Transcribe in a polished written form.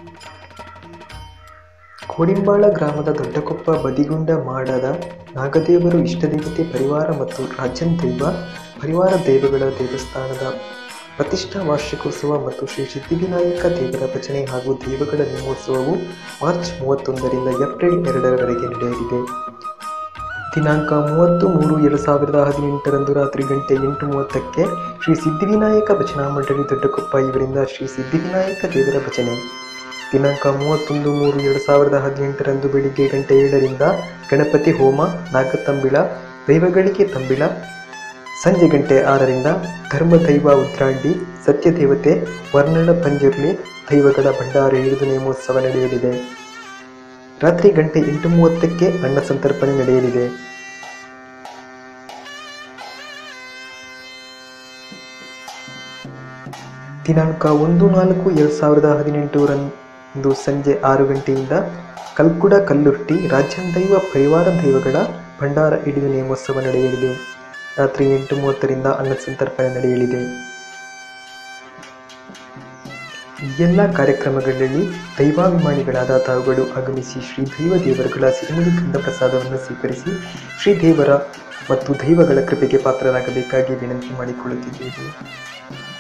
ಕೋಡಿಂಬಾಳ ಗ್ರಾಮದ ದೊಡ್ಡಕೊಪ್ಪ ಬದಿಗುಂಡ ಮಾಡದ ನಾಗದೇವರು ಇಷ್ಟದೇವತೆ ಪರಿವಾರ ಮತ್ತು ರಾಜನ್ ದೈವ ಪರಿವಾರ ದೈವಗಳ ದೇವಸ್ಥಾನದ ಪ್ರತಿಷ್ಠಾ ವಾರ್ಷಿಕೋತ್ಸವ ಮತ್ತು ಶ್ರೀ ಸಿದ್ಧಿವಿನಾಯಕ ದೇವರ ಭಜನೆ ಹಾಗೂ ದೈವಗಳ ನೇಮೋತ್ಸವವು ಮಾರ್ಚ್ 31ರಿಂದ ಏಪ್ರಿಲ್ 2ರವರೆಗೆ ನಡೆಯಲಿದೆ. ದಿನಾಂಕ 30/3/2018 ರಾತ್ರಿ ಗಂಟೆ 8:30ಕ್ಕೆ ಶ್ರೀ ಸಿದ್ಧಿವಿನಾಯಕ ಭಜನಾ ಮಂಡಳಿ ದೊಡ್ಡಕೊಪ್ಪ ಇವರಿಂದ ಶ್ರೀ ಸಿದ್ಧಿವಿನಾಯಕ ದೇವರ ಭಜನೆ. ದಿನಾಂಕ 31/3/2018 ಬೆಳಿಗ್ಗೆ ಗಂಟೆ 7ರಿಂದ ಗಣಪತಿ ಹೋಮ, ನಾಗತಂಬಿಳ, ದೈವಗಳಿಗೆ ತಂಬಿಳ. ಸಂಜೆ ಗಂಟೆ 6ರಿಂದ ಧರ್ಮದೈವ ಉದ್ರಾಂಡಿ, ಸತ್ಯದೇವತೆ, ವರ್ಣಳ ಪಂಜುರ್ಲಿ, ದೈವಗಳ ಭಂಡಾರ ಹಿಡಿದು ನೇಮೋತ್ಸವ ನಡೆಯಲಿದೆ. ರಾತ್ರಿ ಗಂಟೆ 8:30ಕ್ಕೆ ಅನ್ನ ಸಂತರ್ಪಣೆ ನಡೆಯಲಿದೆ. ದಿನಾಂಕ 1/4/2018 ಸಂಜೆ 6 ಗಂಟೆಯಿಂದ ಕಲ್ಕುಡ ಕಲ್ಲುರ್ಟಿ ರಾಜನ್ ದೈವ ಪರಿವಾರ ದೈವಗಳ ಭಂಡಾರ ಹಿಡಿದು ನೇಮೋತ್ಸವ ನಡೆಯಲಿದೆ. ರಾತ್ರಿ 8:30ರಿಂದ ಅನ್ನ ಸಂತರ್ಪಣೆ ನಡೆಯಲಿದೆ. ಈ ಎಲ್ಲ ಕಾರ್ಯಕ್ರಮಗಳಲ್ಲಿ ದೈವಾಭಿಮಾನಿಗಳಾದ ತಾವುಗಳು ಆಗಮಿಸಿ ಶ್ರೀ ದೈವ ದೇವರುಗಳ ಸಿರಿಮುಡಿ ಕಂದ ಪ್ರಸಾದವನ್ನು ಸ್ವೀಕರಿಸಿ ಶ್ರೀ ದೇವರ ಮತ್ತು ದೈವಗಳ ಕೃಪೆಗೆ ಪಾತ್ರರಾಗಬೇಕಾಗಿ ವಿನಂತಿ ಮಾಡಿಕೊಳ್ಳುತ್ತಿದ್ದೇವೆ.